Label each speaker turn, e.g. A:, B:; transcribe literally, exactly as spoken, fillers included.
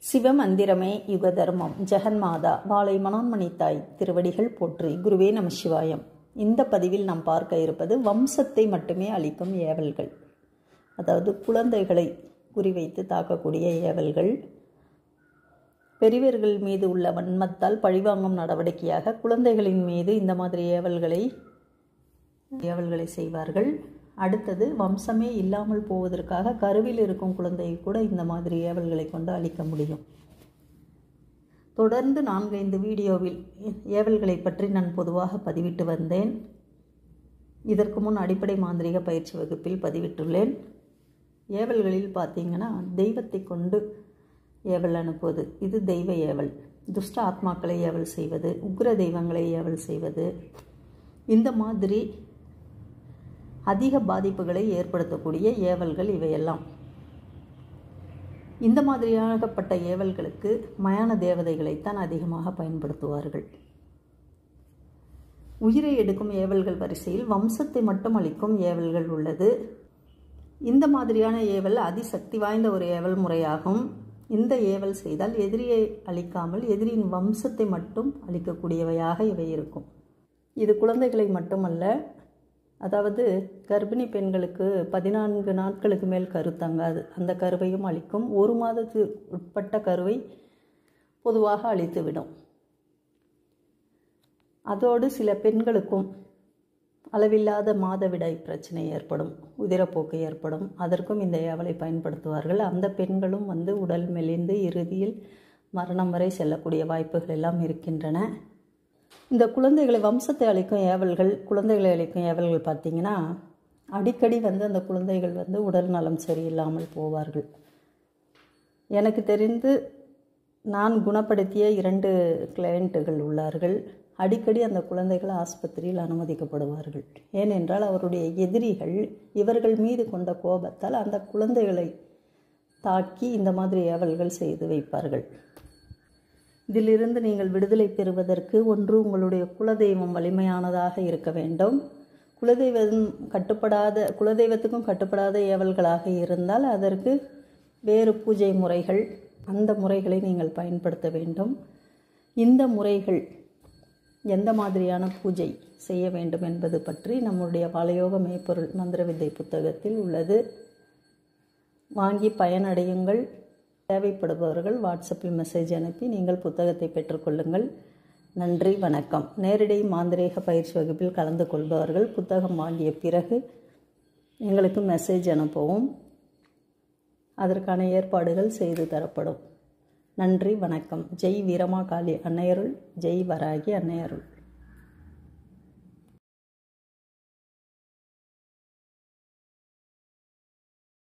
A: சிவமந்திரமே யுகதர்மம். ஜெகன்மாதா வாழை மனோன்மணி தாய் திருவடிகள் போற்றி. குருவே நம சிவாயம். இந்த பதிவில் நாம் பார்க்க இருப்பது வம்சத்தை மட்டுமே அளிக்கும் ஏவல்கள், அதாவது குழந்தைகளை குறிவைத்து தாக்கக்கூடிய ஏவல்கள். பெரியவர்கள் மீது உள்ள வன்மத்தால் பழிவாங்கும் நடவடிக்கையாக குழந்தைகளின் மீது இந்த மாதிரி ஏவல்களை ஏவல்களை செய்வார்கள். அடுத்தது, வம்சமே இல்லாமல் போவதற்காக கருவில் இருக்கும் குழந்தையை கூட இந்த மாதிரி ஏவல்களை கொண்டு அழிக்க முடியும். தொடர்ந்து நான்கைந்து வீடியோவில் ஏவல்களை பற்றி நான் பொதுவாக பதிவிட்டு வந்தேன். இதற்கு முன் அடிப்படை மாந்திரிக பயிற்சி வகுப்பில் பதிவிட்டுள்ளேன். ஏவல்களில் பார்த்தீங்கன்னா, தெய்வத்தை கொண்டு ஏவல் அனுப்புவது, இது தெய்வ ஏவல். துஷ்ட ஆத்மாக்களை ஏவல் செய்வது, உக்ர தெய்வங்களை ஏவல் செய்வது, இந்த மாதிரி அதிக பாதிப்புகளை ஏற்படுத்தக்கூடிய ஏவல்கள் இவையெல்லாம். இந்த மாதிரியாகப்பட்ட ஏவல்களுக்கு மயான தேவதைகளைத்தான் அதிகமாக பயன்படுத்துவார்கள். உயிரை எடுக்கும் ஏவல்கள் வரிசையில் வம்சத்தை மட்டும் அளிக்கும் ஏவல்கள் உள்ளது. இந்த மாதிரியான ஏவல் அதிசக்தி வாய்ந்த ஒரு ஏவல் முறையாகும். இந்த ஏவல் செய்தால் எதிரியை அழிக்காமல் எதிரியின் வம்சத்தை மட்டும் அழிக்கக்கூடியவையாக இவை இருக்கும். இது குழந்தைகளை மட்டுமல்ல, அதாவது கர்ப்பிணி பெண்களுக்கு பதினான்கு நாட்களுக்கு மேல் கரு தங்காது, அந்த கருவையும் அழிக்கும். ஒரு மாதத்துக்கு உட்பட்ட கருவை பொதுவாக அழித்துவிடும். அதோடு சில பெண்களுக்கும் அளவில்லாத மாதவிடாய் பிரச்சனை ஏற்படும், உதிரப்போக்கு ஏற்படும். அதற்கும் இந்த ஏவலை பயன்படுத்துவார்கள். அந்த பெண்களும் வந்து உடல் மெலிந்து இறுதியில் மரணம் வரை செல்லக்கூடிய வாய்ப்புகள் எல்லாம் இருக்கின்றன. இந்த குழந்தைகளை வம்சத்தை அளிக்கும் ஏவல்கள், குழந்தைகளை அளிக்கும் ஏவல்கள் பார்த்திங்கன்னா, அடிக்கடி வந்து அந்த குழந்தைகள் வந்து உடல் நலம் சரியில்லாமல் போவார்கள். எனக்கு தெரிந்து நான் குணப்படுத்திய இரண்டு கிளையண்ட்டுகள் உள்ளார்கள். அடிக்கடி அந்த குழந்தைகள் ஆஸ்பத்திரியில் அனுமதிக்கப்படுவார்கள். ஏனென்றால் அவருடைய எதிரிகள் இவர்கள் மீது கொண்ட கோபத்தால் அந்த குழந்தைகளை தாக்கி இந்த மாதிரி ஏவல்கள் செய்து வைப்பார்கள். இதிலிருந்து நீங்கள் விடுதலை பெறுவதற்கு ஒன்று, உங்களுடைய குலதெய்வம் வலிமையானதாக இருக்க வேண்டும். குலதெய்வம் கட்டுப்படாத குலதெய்வத்துக்கும் கட்டுப்படாத ஏவல்களாக இருந்தால் அதற்கு வேறு பூஜை முறைகள், அந்த முறைகளை நீங்கள் பயன்படுத்த வேண்டும். இந்த முறைகள் எந்த மாதிரியான பூஜை செய்ய வேண்டும் என்பது பற்றி நம்முடைய வாழையோக மெய்ப்பொருள் மந்திர வித்தை புத்தகத்தில் உள்ளது. வாங்கி பயனடையுங்கள். தேவைப்படுபவர்கள் வாட்ஸ்அப்பில் மெசேஜ் அனுப்பி நீங்கள் புத்தகத்தை பெற்றுக்கொள்ளுங்கள். நன்றி, வணக்கம். நேரடி மாந்திரீக பயிற்சி வகுப்பில் கலந்து கொள்பவர்கள் புத்தகம் வாங்கிய பிறகு எங்களுக்கு மெசேஜ் அனுப்பவும். அதற்கான ஏற்பாடுகள் செய்து தரப்படும். நன்றி, வணக்கம். ஜெய் வீரமா காளி அன்னையருள், ஜெய் வராகி அன்னையருள்.